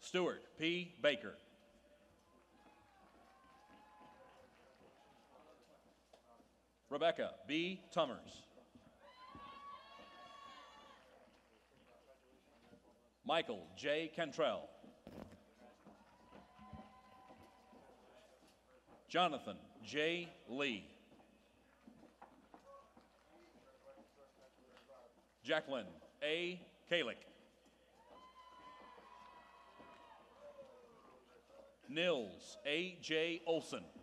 Stuart P. Baker. Rebecca B. Tummers. Michael J. Cantrell. Jonathan J. Lee. Jacqueline A. Kalick. Nils A. J. Olson.